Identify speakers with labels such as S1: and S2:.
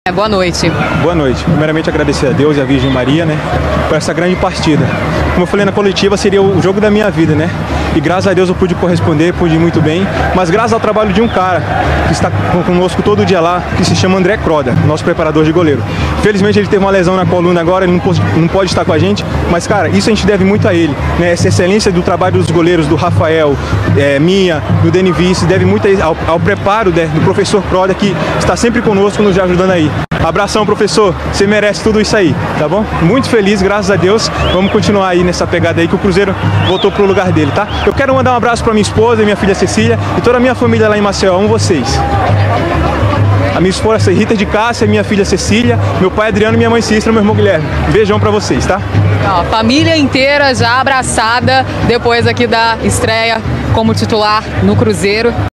S1: Boa noite.
S2: Boa noite. Primeiramente agradecer a Deus e a Virgem Maria, por essa grande partida. Como eu falei na coletiva, seria o jogo da minha vida, E graças a Deus eu pude corresponder, pude ir muito bem. Mas graças ao trabalho de um cara que está conosco todo dia lá, que se chama André Croda, nosso preparador de goleiro. Felizmente ele teve uma lesão na coluna agora, ele não pode estar com a gente. Mas, cara, isso a gente deve muito a ele, Essa excelência do trabalho dos goleiros, do Rafael, minha, do Denivice, deve muito ao preparo do professor Croda, que está sempre conosco, nos ajudando aí. Abração, professor. Você merece tudo isso aí, tá bom? Muito feliz, graças a Deus. Vamos continuar aí nessa pegada aí que o Cruzeiro voltou pro lugar dele, tá? Eu quero mandar um abraço pra minha esposa, minha filha Cecília e toda a minha família lá em Maceió. Amo vocês. A minha esposa Rita de Cássia, minha filha Cecília, meu pai Adriano e minha mãe Cícera, meu irmão Guilherme. Beijão pra vocês, tá?
S1: Família inteira já abraçada depois aqui da estreia como titular no Cruzeiro.